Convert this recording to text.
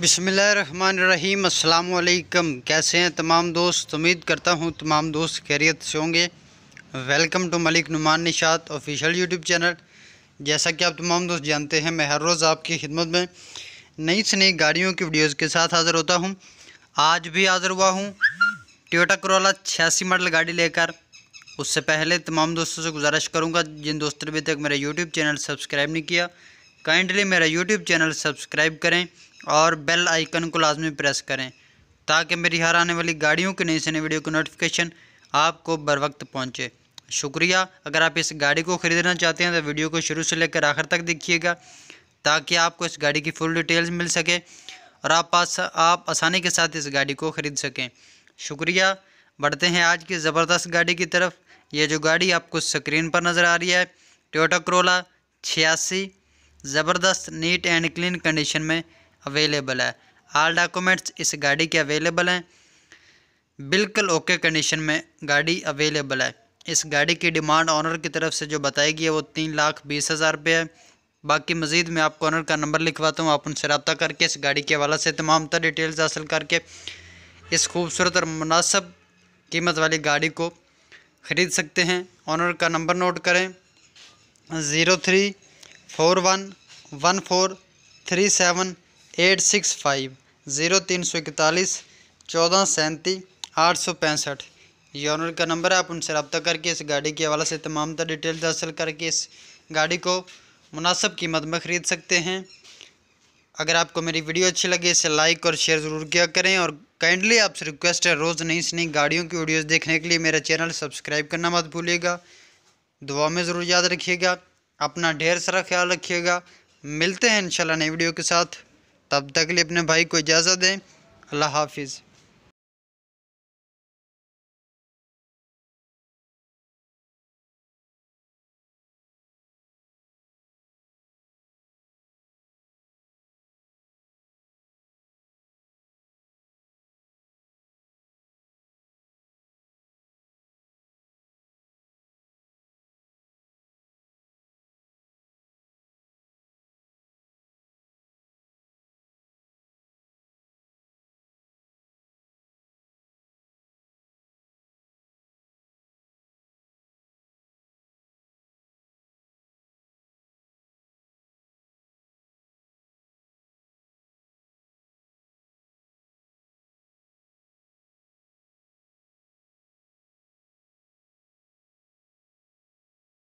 बिस्मिल्लाहिर्रहमानिर्रहीम। अस्सलाम वालेकुम। कैसे हैं तमाम दोस्त? उम्मीद करता हूँ तमाम दोस्त खैरियत से होंगे। Welcome to Malik Numan Nishat official YouTube channel. जैसा कि आप तमाम दोस्त जानते हैं, मैं हर रोज़ आपकी खिदमत में नई से नई गाड़ियों की वीडियोज़ के साथ हाज़िर होता हूँ। आज भी हाज़िर हुआ हूँ टोयोटा कोरोला 86 मॉडल गाड़ी लेकर। उससे पहले तमाम दोस्तों से गुजारिश करूँगा, जिन दोस्तों ने अभी तक मेरा यूट्यूब चैनल सब्सक्राइब नहीं किया, काइंडली मेरा यूट्यूब चैनल सब्सक्राइब करें और बेल आइकन को लाजमी प्रेस करें ताकि मेरी हर आने वाली गाड़ियों की नई से नई वीडियो की नोटिफिकेशन आपको बर वक्त पहुँचे। शुक्रिया। अगर आप इस गाड़ी को ख़रीदना चाहते हैं तो वीडियो को शुरू से लेकर आखिर तक देखिएगा ताकि आपको इस गाड़ी की फुल डिटेल्स मिल सके और आप आसानी के साथ इस गाड़ी को ख़रीद सकें। शुक्रिया। बढ़ते हैं आज की ज़बरदस्त गाड़ी की तरफ। ये जो गाड़ी आपको स्क्रीन पर नज़र आ रही है, टोयोटा कोरोला 86 ज़बरदस्त नीट एंड क्लीन कंडीशन में अवेलेबल है। ऑल डॉक्यूमेंट्स इस गाड़ी के अवेलेबल हैं, बिल्कुल ओके कंडीशन में गाड़ी अवेलेबल है। इस गाड़ी की डिमांड ऑनर की तरफ से जो बताई गई है वो 3,20,000 रुपये है। बाकी मज़ीद मैं आपको ऑनर का नंबर लिखवाता हूँ, आप उनसे रब्ता करके इस गाड़ी के हवाले से तमाम तर डिटेल्स हासिल करके इस खूबसूरत और मुनासिब कीमत वाली गाड़ी को ख़रीद सकते हैं। ऑनर का नंबर नोट करें 0341437865 0341 1437 865। ये ऑनर का नंबर है। आप उनसे रब्ता करके इस गाड़ी के हवाले से तमाम तर डिटेल्स हासिल करके इस गाड़ी को मुनासिब कीमत में ख़रीद सकते हैं। अगर आपको मेरी वीडियो अच्छी लगे इसे लाइक और शेयर ज़रूर किया करें और काइंडली आपसे रिक्वेस्ट है, रोज़ नई से नई गाड़ियों की वीडियोस देखने के लिए मेरा चैनल सब्सक्राइब करना मत भूलिएगा। दुआ में ज़रूर याद रखिएगा। अपना ढेर सारा ख्याल रखिएगा। मिलते हैं इंशाल्लाह नई वीडियो के साथ। तब तक के लिए अपने भाई को इजाज़त दें। अल्लाह हाफिज़।